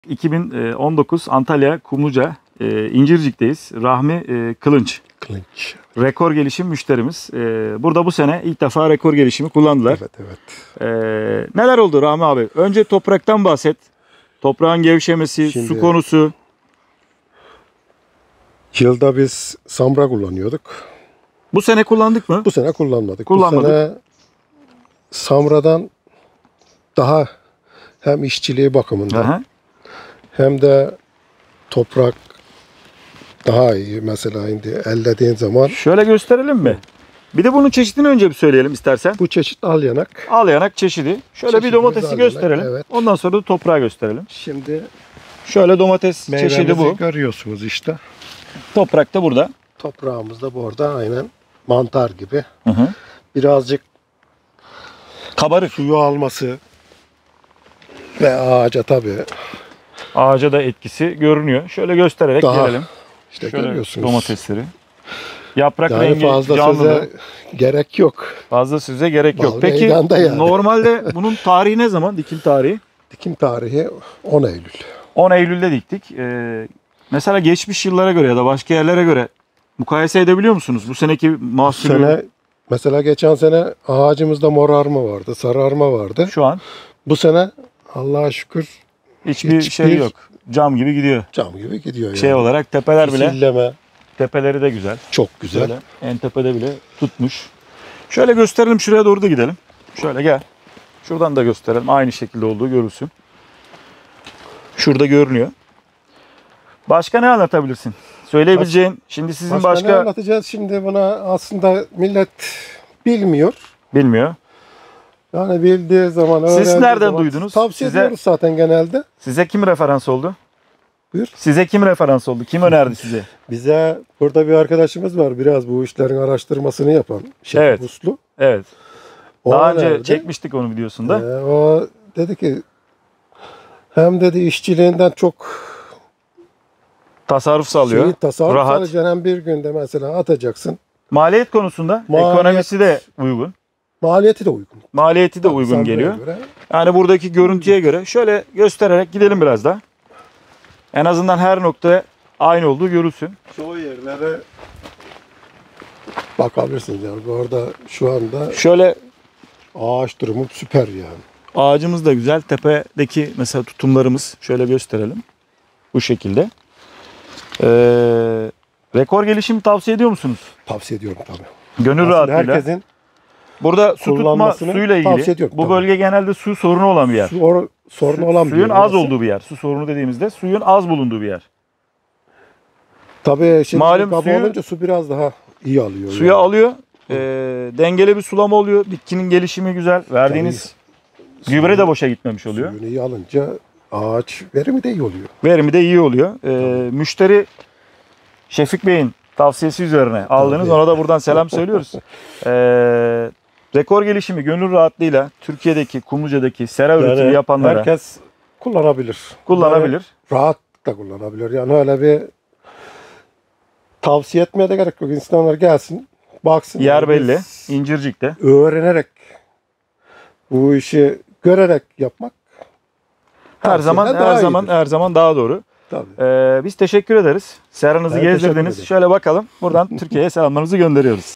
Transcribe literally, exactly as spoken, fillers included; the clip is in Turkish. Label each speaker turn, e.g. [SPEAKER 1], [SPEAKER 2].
[SPEAKER 1] iki bin on dokuz Antalya Kumluca e, İncircik'teyiz. Rahmi e, Kılınç.
[SPEAKER 2] Kılınç.
[SPEAKER 1] Rekor gelişim müşterimiz. E, burada bu sene ilk defa rekor gelişimi kullandılar.
[SPEAKER 2] Evet evet.
[SPEAKER 1] E, neler oldu Rahmi abi? Önce topraktan bahset. Toprağın gevşemesi,
[SPEAKER 2] Şimdi-
[SPEAKER 1] su konusu.
[SPEAKER 2] Yılda biz Samra kullanıyorduk.
[SPEAKER 1] Bu sene kullandık mı?
[SPEAKER 2] Bu sene kullanmadık.
[SPEAKER 1] Kullanmadık.
[SPEAKER 2] Bu sene Samra'dan daha hem işçiliği bakımından
[SPEAKER 1] Aha.
[SPEAKER 2] hem de toprak daha iyi. Mesela şimdi ellediğin zaman
[SPEAKER 1] Şöyle gösterelim mi? Bir de bunun çeşidini önce bir söyleyelim istersen.
[SPEAKER 2] bu çeşit alyanak.
[SPEAKER 1] Al çeşidi. Şöyle bir
[SPEAKER 2] Çeşidimiz
[SPEAKER 1] domatesi
[SPEAKER 2] al yanak,
[SPEAKER 1] gösterelim.
[SPEAKER 2] evet.
[SPEAKER 1] Ondan sonra da toprağı gösterelim.
[SPEAKER 2] Şimdi
[SPEAKER 1] Şöyle domates
[SPEAKER 2] meyvemizi
[SPEAKER 1] çeşidi bu.
[SPEAKER 2] görüyorsunuz işte.
[SPEAKER 1] Toprak da burada.
[SPEAKER 2] Toprağımız da burada aynen mantar gibi.
[SPEAKER 1] Hı hı.
[SPEAKER 2] Birazcık
[SPEAKER 1] Kabarık.
[SPEAKER 2] suyu alması ve ağaca tabii
[SPEAKER 1] Ağaca da etkisi görünüyor. Şöyle göstererek
[SPEAKER 2] Daha
[SPEAKER 1] gelelim.
[SPEAKER 2] işte
[SPEAKER 1] Şöyle
[SPEAKER 2] görüyorsunuz.
[SPEAKER 1] domatesleri. Yaprak
[SPEAKER 2] Yani
[SPEAKER 1] rengi
[SPEAKER 2] fazla
[SPEAKER 1] canlı.
[SPEAKER 2] söze gerek yok.
[SPEAKER 1] Fazla söze gerek yok.
[SPEAKER 2] Bal
[SPEAKER 1] Peki
[SPEAKER 2] meydanda yani.
[SPEAKER 1] normalde bunun tarihi ne zaman? Dikim tarihi?
[SPEAKER 2] Dikim tarihi on Eylül.
[SPEAKER 1] on Eylül'de diktik. Ee, mesela geçmiş yıllara göre ya da başka yerlere göre mukayese edebiliyor musunuz? Bu seneki
[SPEAKER 2] Bu
[SPEAKER 1] mahsulü
[SPEAKER 2] sene mesela geçen sene ağacımızda morarma vardı, sararma vardı.
[SPEAKER 1] şu an
[SPEAKER 2] Bu sene Allah'a şükür
[SPEAKER 1] hiçbir,
[SPEAKER 2] Hiçbir-
[SPEAKER 1] şey yok. Cam gibi gidiyor.
[SPEAKER 2] cam gibi gidiyor yani.
[SPEAKER 1] Şey olarak tepeler bile,
[SPEAKER 2] Fisilleme
[SPEAKER 1] tepeleri de güzel.
[SPEAKER 2] çok güzel.
[SPEAKER 1] Şöyle en tepede bile tutmuş. Şöyle gösterelim, şuraya doğru da gidelim. Şöyle gel. Şuradan da gösterelim. Aynı şekilde olduğu görülsün. Şurada görünüyor. Başka ne anlatabilirsin? Söyleyebileceğin, şimdi sizin
[SPEAKER 2] Başka,
[SPEAKER 1] başka,
[SPEAKER 2] ne anlatacağız şimdi buna aslında millet bilmiyor.
[SPEAKER 1] bilmiyor.
[SPEAKER 2] Yani bildiği zaman
[SPEAKER 1] Siz
[SPEAKER 2] öğrendiği
[SPEAKER 1] nereden
[SPEAKER 2] zaman
[SPEAKER 1] duydunuz?
[SPEAKER 2] Tavsiye
[SPEAKER 1] Size-
[SPEAKER 2] ediyoruz zaten genelde.
[SPEAKER 1] Size kim referans oldu?
[SPEAKER 2] Buyur.
[SPEAKER 1] Size kim referans oldu? Kim önerdi size?
[SPEAKER 2] Bize burada bir arkadaşımız var biraz bu işlerin araştırmasını yapan. Şefik
[SPEAKER 1] Evet.
[SPEAKER 2] Uslu.
[SPEAKER 1] Evet.
[SPEAKER 2] O
[SPEAKER 1] Daha önce
[SPEAKER 2] önerdi.
[SPEAKER 1] çekmiştik onu videosunda.
[SPEAKER 2] Ee, o dedi ki hem dedi işçiliğinden çok
[SPEAKER 1] Tasarruf sağlıyor.
[SPEAKER 2] şeyi tasarruf
[SPEAKER 1] rahat.
[SPEAKER 2] alacaksın hem bir günde mesela atacaksın.
[SPEAKER 1] Maliyet konusunda
[SPEAKER 2] Maliyet-
[SPEAKER 1] ekonomisi de uygun.
[SPEAKER 2] Maliyeti de uygun.
[SPEAKER 1] Maliyeti de uygun
[SPEAKER 2] Samra'ya
[SPEAKER 1] geliyor.
[SPEAKER 2] göre.
[SPEAKER 1] Yani buradaki görüntüye göre şöyle göstererek gidelim biraz da. En azından her noktaya aynı olduğu görülsün.
[SPEAKER 2] Çoğu yerlere bakabilirsiniz yani. Bu arada şu anda
[SPEAKER 1] Şöyle
[SPEAKER 2] ağaç durumu süper yani.
[SPEAKER 1] ağacımız da güzel. Tepedeki mesela tutumlarımız şöyle gösterelim. Bu şekilde. Ee, rekor gelişimi tavsiye ediyor musunuz?
[SPEAKER 2] Tavsiye ediyorum tabii.
[SPEAKER 1] Gönül
[SPEAKER 2] Aslında
[SPEAKER 1] rahatlığıyla.
[SPEAKER 2] herkesin
[SPEAKER 1] Burada su tutma
[SPEAKER 2] kullanmasını
[SPEAKER 1] suyla
[SPEAKER 2] tavsiye
[SPEAKER 1] ilgili.
[SPEAKER 2] ediyorum,
[SPEAKER 1] Bu
[SPEAKER 2] tabii.
[SPEAKER 1] bölge genelde su sorunu olan bir yer.
[SPEAKER 2] su or- sorunu olan bir
[SPEAKER 1] Suyun
[SPEAKER 2] yer
[SPEAKER 1] az
[SPEAKER 2] orası.
[SPEAKER 1] olduğu bir yer. Su sorunu dediğimizde suyun az bulunduğu bir yer.
[SPEAKER 2] Tabii şimdi
[SPEAKER 1] Malum
[SPEAKER 2] kaba
[SPEAKER 1] suyu-
[SPEAKER 2] olunca su biraz daha iyi alıyor.
[SPEAKER 1] Suya
[SPEAKER 2] yani.
[SPEAKER 1] alıyor. E, dengeli bir sulama oluyor. Bitkinin gelişimi güzel. Verdiğiniz gübre de boşa gitmemiş oluyor.
[SPEAKER 2] Suyunu iyi alınca ağaç verimi de iyi oluyor.
[SPEAKER 1] Verimi de iyi oluyor. E, müşteri Şefik Bey'in tavsiyesi üzerine aldınız.
[SPEAKER 2] Tabii.
[SPEAKER 1] Ona da buradan selam söylüyoruz. E, rekor gelişimi gönül rahatlığıyla Türkiye'deki Kumluca'daki sera üretimi
[SPEAKER 2] Yani
[SPEAKER 1] yapanlara
[SPEAKER 2] herkes kullanabilir.
[SPEAKER 1] kullanabilir.
[SPEAKER 2] Yani rahat da kullanabilir. Yani öyle bir tavsiye etmeye de gerek yok. İnsanlar gelsin, baksın.
[SPEAKER 1] Yer
[SPEAKER 2] Yani
[SPEAKER 1] belli.
[SPEAKER 2] biz
[SPEAKER 1] İncircik'te.
[SPEAKER 2] öğrenerek bu işi görerek yapmak
[SPEAKER 1] Her
[SPEAKER 2] her
[SPEAKER 1] zaman
[SPEAKER 2] şeyden
[SPEAKER 1] her
[SPEAKER 2] daha
[SPEAKER 1] zaman
[SPEAKER 2] iyidir.
[SPEAKER 1] her zaman daha doğru.
[SPEAKER 2] Tabii.
[SPEAKER 1] Ee, biz teşekkür ederiz. Seranızı
[SPEAKER 2] Ben teşekkür
[SPEAKER 1] gezdirdiniz.
[SPEAKER 2] ederim.
[SPEAKER 1] Şöyle bakalım. Buradan Türkiye'ye selamlarımızı gönderiyoruz.